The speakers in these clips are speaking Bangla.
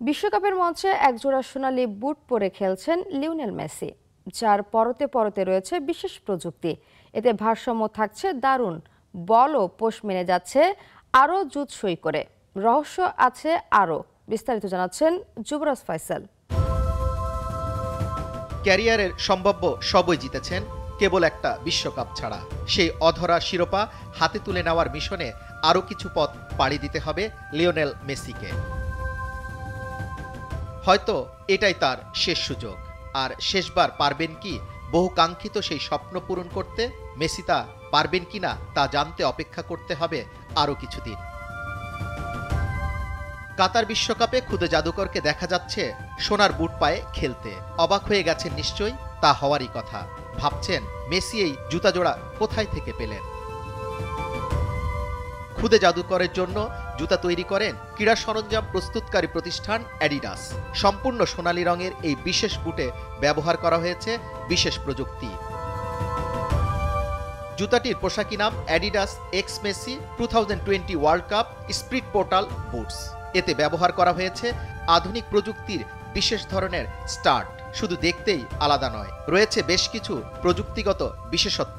বিশ্বকাপের মঞ্চে একজোড়া সোনালী বুট পরে খেলছেন লিওনেল মেসি, যার পরতে পরতে রয়েছে বিশেষ প্রযুক্তি। এতে ভারসাম্য থাকছে দারুণ, বলও পোষ মেনে যাচ্ছে আরও জুৎসই করে। রহস্য আছে আরও, বিস্তারিত জানাচ্ছেন যুবরাজ ফয়সাল। ক্যারিয়ারের সম্ভাব্য সবই জিতেছেন, কেবল একটা বিশ্বকাপ ছাড়া। সেই অধরা শিরোপা হাতে তুলে নেওয়ার মিশনে আরও কিছু পথ পাড়ি দিতে হবে লিওনেল মেসিকে। হয়তো এটাই তার শেষ সুযোগ। আর শেষবার পারবেন কি বহু কাঙ্ক্ষিত সেই স্বপ্ন পূরণ করতে? মেসি তা পারবেন কিনা তা জানতে অপেক্ষা করতে হবে আরও কিছুদিন। কাতার বিশ্বকাপে খুদে জাদুকরকে দেখা যাচ্ছে সোনার বুট পায়ে খেলতে। অবাক হয়ে গেছেন নিশ্চয়ই, তা হওয়ারই কথা। ভাবছেন মেসি এই জুতা জোড়া কোথায় থেকে পেলেন? খুদে জাদুকরের জন্য জুতা তৈরি করেন ক্রীড়া সরঞ্জাম প্রস্তুতকারী প্রতিষ্ঠান অ্যাডিডাস। সম্পূর্ণ সোনালী রঙের এই বিশেষ বুটে ব্যবহার করা হয়েছে বিশেষ প্রযুক্তি। জুতাটির পোশাকি নাম Adidas X Messi 2020 World Cup spirit portal boots. এতে ব্যবহার করা হয়েছে আধুনিক প্রযুক্তির বিশেষ ধরনের স্টাড। শুধু দেখতেই আলাদা নয়, রয়েছে বেশ কিছু প্রযুক্তিগত বিশেষত্ব।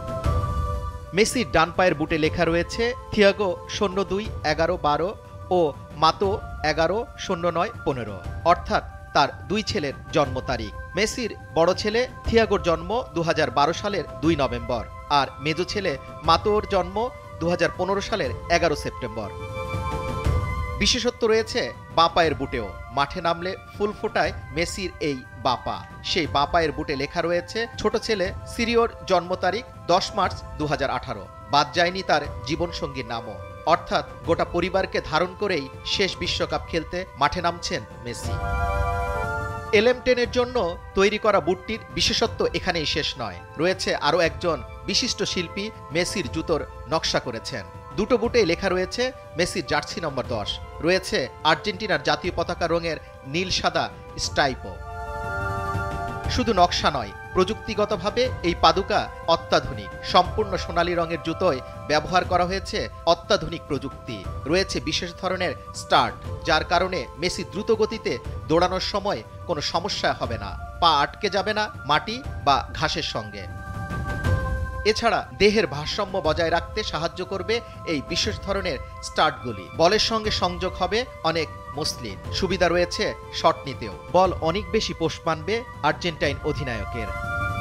মেসির ডান পায়ের বুটে লেখা রয়েছে থিয়াগো 02-11-12 ও মাতো 11-09-15, অর্থাৎ তার দুই ছেলের জন্ম তারিখ। মেসির বড় ছেলে থিয়াগোর জন্ম 2012 সালের 2 নভেম্বর, আর মেজো ছেলে মাতোর জন্ম 2015 সালের 11 সেপ্টেম্বর। বিশেষত্ব রয়েছে বাঁ পায়ের বুটেও। মাঠে নামলে ফুল ফোটায় মেসির এই বাপা। সেই বাঁ পায়ের বুটে লেখা রয়েছে ছোট ছেলে সিরিওর জন্ম তারিখ 10 মার্চ 2018। বাদ যায়নি তার জীবনসঙ্গীর নামও, অর্থাৎ গোটা পরিবারকে ধারণ করেই শেষ বিশ্বকাপ খেলতে মাঠে নামছেন মেসি। LM10-এর জন্য তৈরি করা বুটটির বিশেষত্ব এখানেই শেষ নয়। রয়েছে আরও একজন বিশিষ্ট শিল্পী মেসির জুতোর নকশা করেছেন। দুটো বুটেই লেখা রয়েছে মেসির জার্সি নম্বর 10। রয়েছে আর্জেন্টিনার জাতীয় পতাকা রঙের নীল সাদা স্ট্রাইপও। শুধু নকশা নয়, প্রযুক্তিগতভাবে এই পাদুকা অত্যাধুনিক। সম্পূর্ণ সোনালী রঙের জুতোয় ব্যবহার করা হয়েছে অত্যাধুনিক প্রযুক্তি। রয়েছে বিশেষ ধরনের স্টার্ট, যার কারণে মেসি দ্রুত গতিতে দৌড়ানোর সময় কোনো সমস্যা হবে না। পা আটকে যাবে না মাটি বা ঘাসের সঙ্গে। এছাড়া দেহের ভারসাম্য বজায় রাখতে সাহায্য করবে এই বিশেষ ধরনের স্টার্টগুলি। বলের সঙ্গে সংযোগ হবে অনেক মসৃণ। সুবিধা রয়েছে শট নিতেও। বল অনেক বেশি পোষ মানবে আর্জেন্টাইন অধিনায়কের।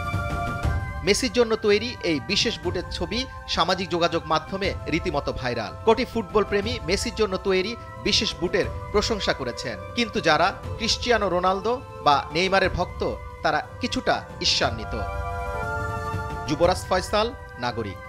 মেসির জন্য তৈরি এই বিশেষ বুটের ছবি সামাজিক যোগাযোগ মাধ্যমে রীতিমতো ভাইরাল। কোটি ফুটবল প্রেমী মেসির জন্য তৈরি বিশেষ বুটের প্রশংসা করেছেন। কিন্তু যারা ক্রিশ্চিয়ানো রোনালদো বা নেইমারের ভক্ত, তারা কিছুটা ঈর্ষান্বিত। যুবরাজ ফয়সাল, নাগরিক।